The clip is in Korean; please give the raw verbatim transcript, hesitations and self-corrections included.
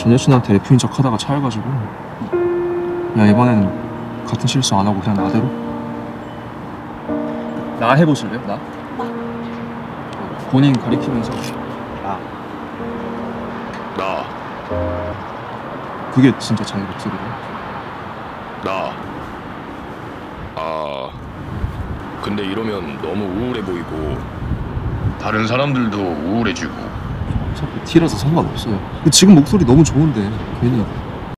전 여친한테 에프인 척 하다가 차여가지고 야 이번에는 같은 실수 안 하고 그냥 나대로 나 해보실래요? 나? 본인 가리키면서 나 나. 그게 진짜 자기 목소리예요? 나. 아. 근데 이러면 너무 우울해 보이고 다른 사람들도 우울해지고. 어차피 티라서 상관없어요. 근데 지금 목소리 너무 좋은데 괜히